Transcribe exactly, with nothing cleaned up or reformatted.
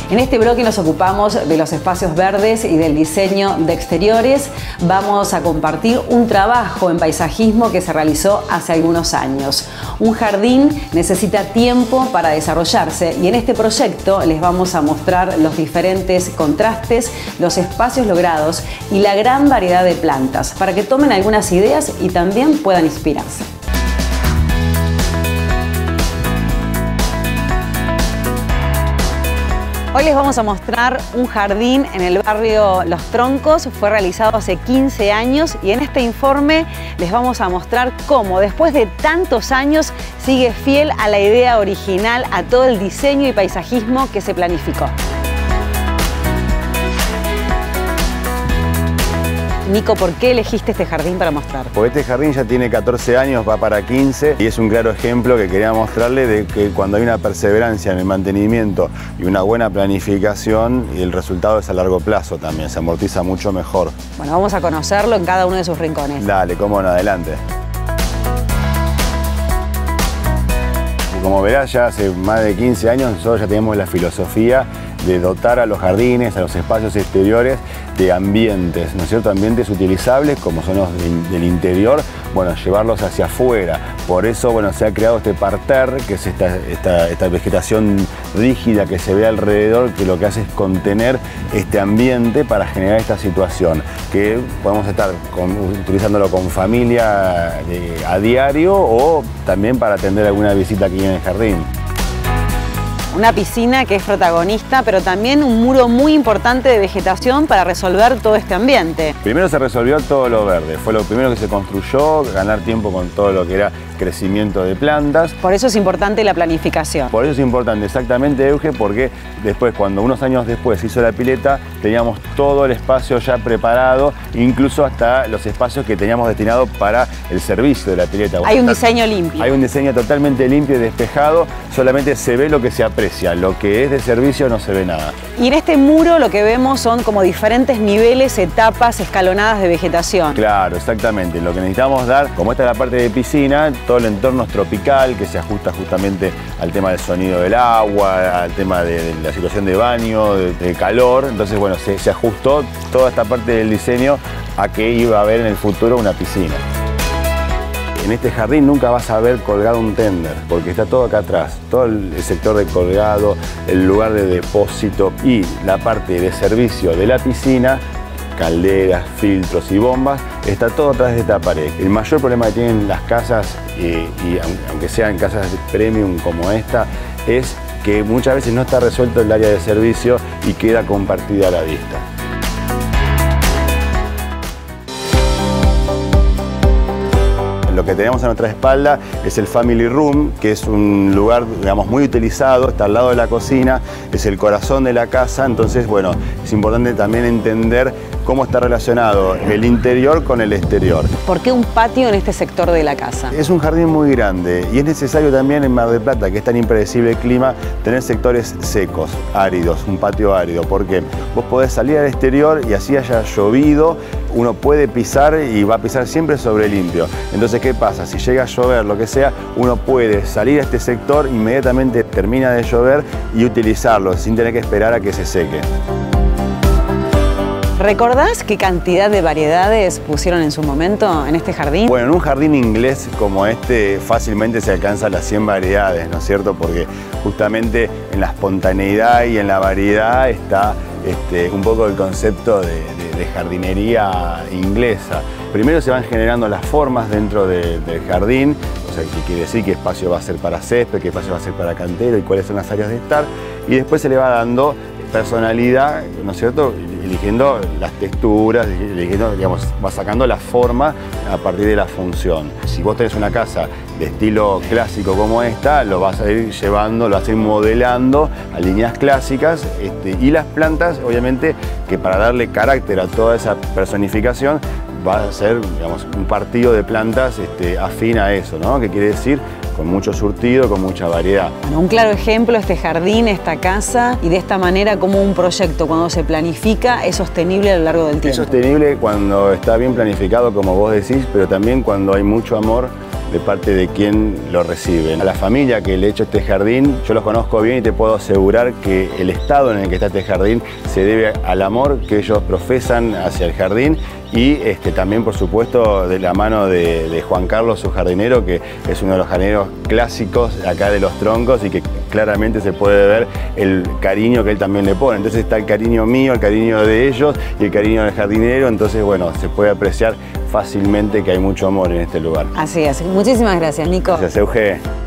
En este bloque nos ocupamos de los espacios verdes y del diseño de exteriores. Vamos a compartir un trabajo en paisajismo que se realizó hace algunos años. Un jardín necesita tiempo para desarrollarse y en este proyecto les vamos a mostrar los diferentes contrastes, los espacios logrados y la gran variedad de plantas para que tomen algunas ideas y también puedan inspirarse. Hoy les vamos a mostrar un jardín en el barrio Los Troncos. Fue realizado hace quince años y en este informe les vamos a mostrar cómo después de tantos años sigue fiel a la idea original, a todo el diseño y paisajismo que se planificó. Nico, ¿por qué elegiste este jardín para mostrar? Porque este jardín ya tiene catorce años, va para quince, y es un claro ejemplo que quería mostrarle de que cuando hay una perseverancia en el mantenimiento y una buena planificación, el resultado es a largo plazo también, se amortiza mucho mejor. Bueno, vamos a conocerlo en cada uno de sus rincones. Dale, cómo no, adelante. Como verás, ya hace más de quince años nosotros ya tenemos la filosofía de dotar a los jardines, a los espacios exteriores de ambientes, ¿no es cierto? Ambientes utilizables como son los del interior, bueno, llevarlos hacia afuera. Por eso, bueno, se ha creado este parterre, que es esta, esta, esta vegetación rígida que se ve alrededor, que lo que hace es contener este ambiente para generar esta situación, que podemos estar con, utilizándolo con familia eh, a diario o también para atender alguna visita aquí en el jardín. Una piscina que es protagonista, pero también un muro muy importante de vegetación para resolver todo este ambiente. Primero se resolvió todo lo verde, fue lo primero que se construyó, ganar tiempo con todo lo que era crecimiento de plantas. Por eso es importante la planificación. Por eso es importante, exactamente, Euge, porque después, cuando unos años después se hizo la pileta, teníamos todo el espacio ya preparado, incluso hasta los espacios que teníamos destinados para el servicio de la pileta. Hay un diseño limpio. Hay un diseño totalmente limpio y despejado, solamente se ve lo que se aprecia, lo que es de servicio no se ve nada. Y en este muro lo que vemos son como diferentes niveles, etapas escalonadas de vegetación. Claro, exactamente. Lo que necesitamos dar, como esta es la parte de piscina, todo el entorno es tropical, que se ajusta justamente al tema del sonido del agua, al tema de, de la situación de baño, de, de calor. Entonces, bueno, se, se ajustó toda esta parte del diseño a que iba a haber en el futuro una piscina. En este jardín nunca vas a ver colgado un tender, porque está todo acá atrás, todo el sector de colgado, el lugar de depósito y la parte de servicio de la piscina, calderas, filtros y bombas, está todo atrás de esta pared. El mayor problema que tienen las casas, eh, y aunque sean casas premium como esta, es que muchas veces no está resuelto el área de servicio y queda compartida a la vista. Lo que tenemos a nuestra espalda es el Family Room, que es un lugar, digamos, muy utilizado, está al lado de la cocina, es el corazón de la casa. Entonces, bueno, es importante también entender cómo está relacionado el interior con el exterior. ¿Por qué un patio en este sector de la casa? Es un jardín muy grande y es necesario también en Mar del Plata, que es tan impredecible el clima, tener sectores secos, áridos, un patio árido, porque vos podés salir al exterior y así haya llovido, uno puede pisar y va a pisar siempre sobre limpio. Entonces, ¿qué pasa? Si llega a llover, lo que sea, uno puede salir a este sector, inmediatamente termina de llover y utilizarlo sin tener que esperar a que se seque. ¿Recordás qué cantidad de variedades pusieron en su momento en este jardín? Bueno, en un jardín inglés como este fácilmente se alcanzan las cien variedades, ¿no es cierto? Porque justamente en la espontaneidad y en la variedad está este, un poco el concepto de, de, de jardinería inglesa. Primero se van generando las formas dentro de, del jardín, o sea, qué quiere decir qué espacio va a ser para césped, qué espacio va a ser para cantero y cuáles son las áreas de estar, y después se le va dando personalidad, ¿no es cierto?, eligiendo las texturas, eligiendo, digamos, va sacando la forma a partir de la función. Si vos tenés una casa de estilo clásico como esta, lo vas a ir llevando, lo vas a ir modelando a líneas clásicas, este, y las plantas, obviamente, que para darle carácter a toda esa personificación, va a ser, digamos, un partido de plantas este, afín a eso, ¿no? Que quiere decir con mucho surtido, con mucha variedad. Bueno, un claro ejemplo, este jardín, esta casa, y de esta manera como un proyecto cuando se planifica es sostenible a lo largo del tiempo. Es sostenible cuando está bien planificado, como vos decís, pero también cuando hay mucho amor de parte de quien lo recibe. A la familia que le he hecho este jardín, yo los conozco bien y te puedo asegurar que el estado en el que está este jardín se debe al amor que ellos profesan hacia el jardín y este, también, por supuesto, de la mano de, de Juan Carlos, su jardinero, que es uno de los jardineros clásicos acá de Los Troncos y que claramente se puede ver el cariño que él también le pone. Entonces está el cariño mío, el cariño de ellos y el cariño del jardinero, entonces bueno, se puede apreciar fácilmente que hay mucho amor en este lugar. Así es. Muchísimas gracias, Nico. Gracias, Euge.